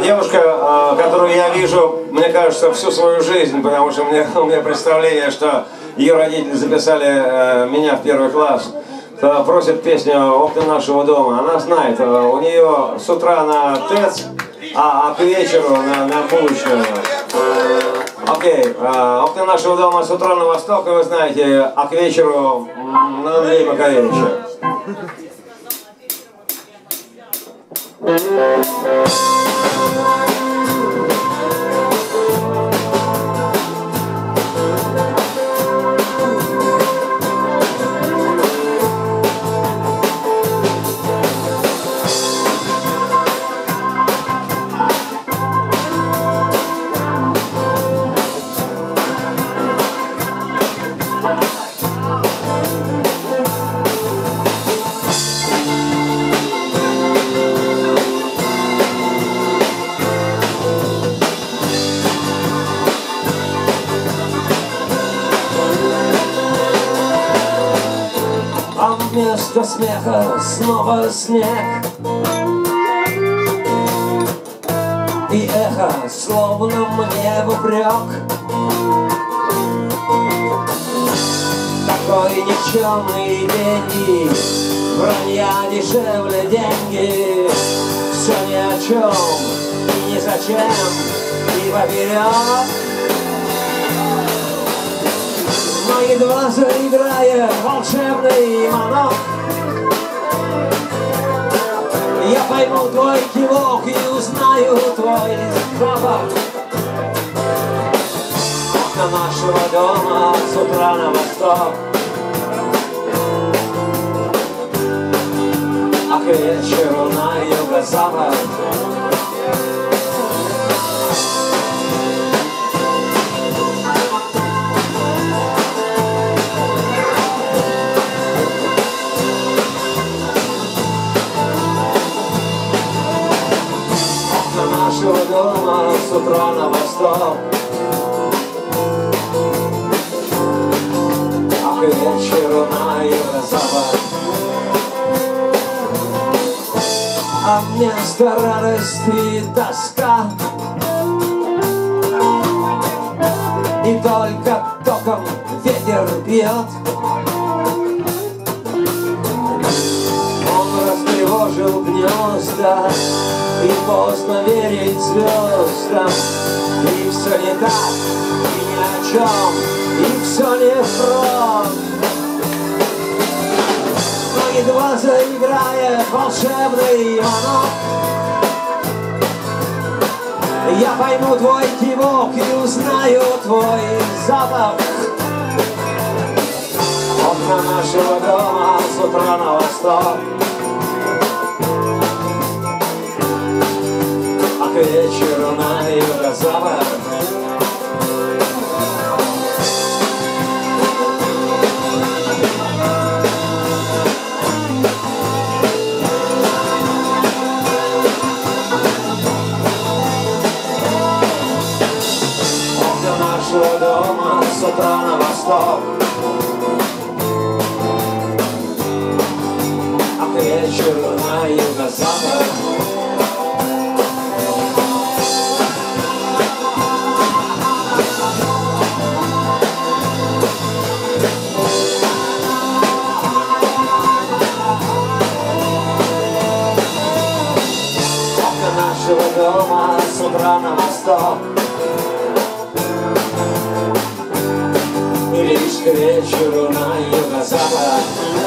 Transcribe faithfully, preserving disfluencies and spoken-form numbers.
Девушка, которую я вижу, мне кажется, всю свою жизнь, потому что у меня, у меня представление, что ее родители записали меня в первый класс, просит песню «Окна нашего дома». Она знает, у нее с утра на ТЭЦ, а, а к вечеру на, на булочную. Окей, «Окна нашего дома» с утра на восток, и вы знаете, а к вечеру на Андрея Маковевича. Вместо смеха снова снег, и эхо словно мне в упрек. Такой никчемный деньги, вранья дешевле деньги. Все ни о чем и ни зачем, и поперек. Но едва заиграя волшебный монолог, я пойму твой кивок и узнаю твой запах. Окна нашего дома с утра на восток, а к вечеру на юго-запад. Нашего дома с утра на восток, а к вечеру на юго-запад. А вместо радости тоска, и только током ветер бьет. Он растревожил гнезда, и поздно верить звездам. И все не так, и ни о чем, и все не впрок. Но едва заиграет волшебный монолог, я пойму твой кивок и узнаю твой запах. Окна нашего дома с утра на восток, к вечеру на юго-запад. Окна нашего дома с утра на восток, а к вечеру на юго-запад. Нашего дома с утра на восток, и лишь к вечеру на юго-запад.